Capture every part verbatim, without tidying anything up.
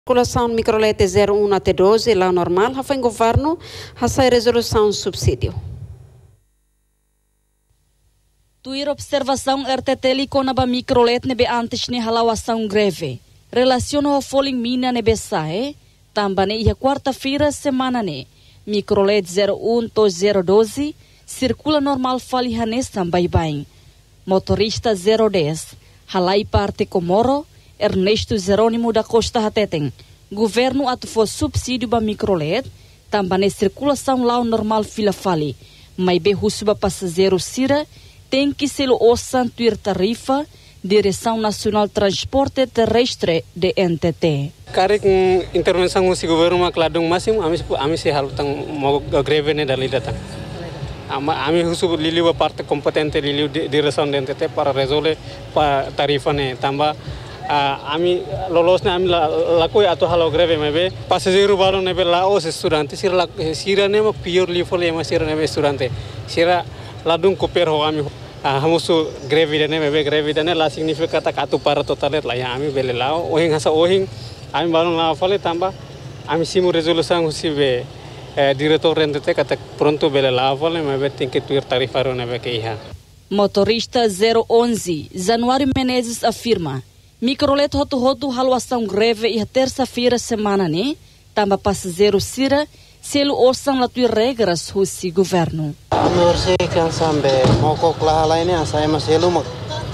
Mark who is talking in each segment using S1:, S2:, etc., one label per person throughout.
S1: Circulação microlete zero um até doze, lá normal, ha em governo, ha sai resolução subsídio.
S2: Tuir observação R T T liko na ba microlete nebe antes ni halawação greve. Relaciono a foling mina nebe sae, tamba ne ia quarta-feira semana ne. Microlete zero um to zero doze, circula normal fali hanes também bem. Motorista zero dez, halai parte Comoro, Ernesto Jerônimo da Costa Hateteng. Governo atufou subsídio ba microlete, também circulação lá normal fila fali. Mas be husuba passageiro sira, tem que ser o santuir tarifa, Direção Nacional Transporte Terrestre de N T T.
S3: Karek intervenção do governo makladung máximo, ami ami se halutang mau greve ne dali datang. Ami husub liliu parte kompetente liliu Direção de N T T para resolver pa tarifa ne tambah. Ami lolosnya ami lakoi atau halo greve mebe passageiro baru nebe laos estudante sira sira ne ma pure lifole ma sira nebe estudante sira ladung koper ho ami hamusu greve dane mebe greve dane la significa tak atu para totalet la ya ami bele lao ohing hasa ohing ami baru la fale tambah ami simu resolução husibe diretor N T T kata pronto bele la fale mebe tinke tuir tarifaro nebe ke iha.
S2: Motorista zero onze Januário Menezes afirma microlete roto-roto halawação greve e a terça-feira semana ne, tamba passageiro sira, selo orçam lá tu regras husi governo.
S4: Amor se cansam be mokok lah halai ne saya masih lumak.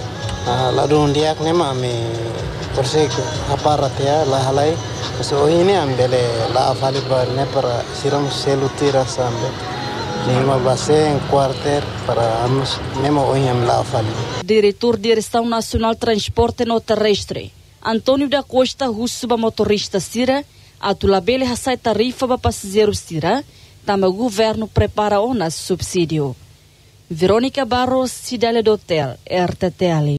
S4: Ladun dia ne mami persek aparat ya lah halai. So ini ambele la afali bar ne para siram selu tira sambe. Lima baseng quarter para amus memo oyam la afali.
S2: Diretor Direção Nacional Transporte no Terrestre, Antônio da Costa Russuba motorista sira, atulabele hasai tarifa ba passageiro sira, tama governo prepara onas subsídio. Verônica Barros, Cidade do Hotel, R T T ali.